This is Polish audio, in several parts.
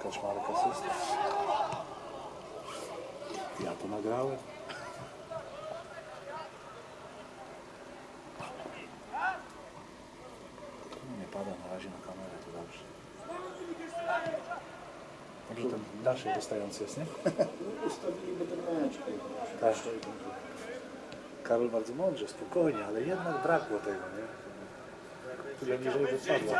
Kaczmarek asyst. Ja to nagrałem. Nie pada na razie na kamerę, to dobrze. Dobrze ten dalszy wystający jest, nie? Ustawiliby ten mecz. Tak. Karol bardzo mądrze, spokojnie, ale jednak brakło tego, nie? Tyle niżej wypadło.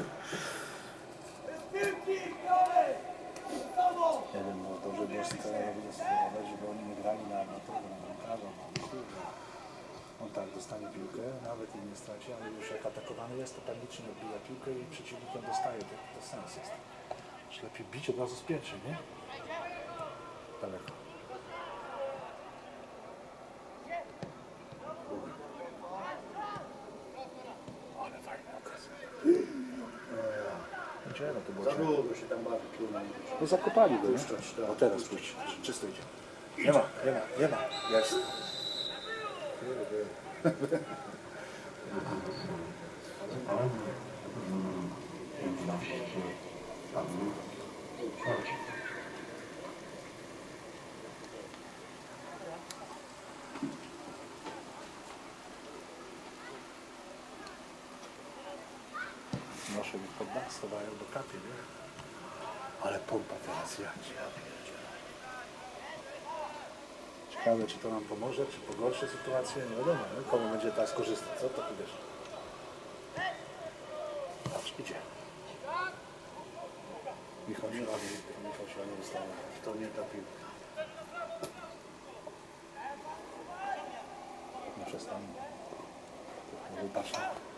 Nie wiem, no dobrze było sterować, żeby oni nie grali na amatorze, na bramkarza. On tak dostanie piłkę, nawet i nie straci, ale już jak atakowany jest, to panicznie odbija piłkę i przeciwnikiem dostaje. To sens jest. Czy lepiej bić od razu z pierwszej, nie? Daleko. Ale fajna okazja. Gdzie no to było? Za długo się tam bawi piłą. No zakopali go, nie? O teraz pójdź, czysto idzie. Nie ma. Jest. Noszę mi pod dach, schowają do kapie, nie? Ale pompa teraz ja. Ciekawe, czy to nam pomoże, czy pogorszy sytuację, nie wiadomo, nie? Komu będzie teraz korzystać, co to tu wiesz? Patrz, idzie. Michał się ładnie wystawił. To nie ta piłka. Nie przestań. Patrz.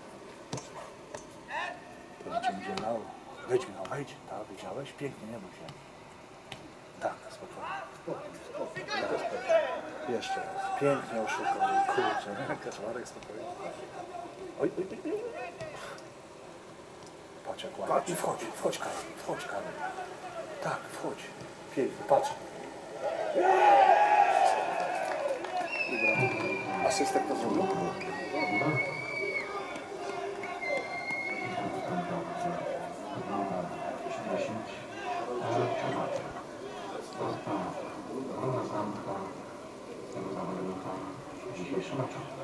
To cię będzie lało. Wejdź, Michał, wejdź. Tak, widziałeś? Pięknie, nie bój się. Tak, spokojnie. Tak. Jeszcze raz. Pięknie oszukał. Kurczę, nie? Kaczmarek spokojnie. Oj. Patrz jak ładnie. I wchodź Karol. Tak, wchodź. Pięknie, patrz. Asystent to zrobił. Druga zamka tego zawodnika dzisiejszego meczu.